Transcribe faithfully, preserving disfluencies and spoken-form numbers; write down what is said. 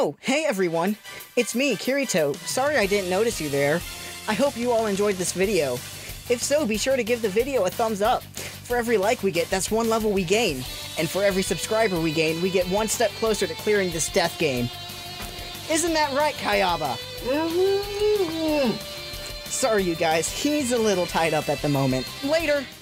Oh, hey everyone! It's me, Kirito. Sorry I didn't notice you there. I hope you all enjoyed this video. If so, be sure to give the video a thumbs up. For every like we get, that's one level we gain. And for every subscriber we gain, we get one step closer to clearing this death game. Isn't that right, Kayaba? Sorry you guys, he's a little tied up at the moment. Later!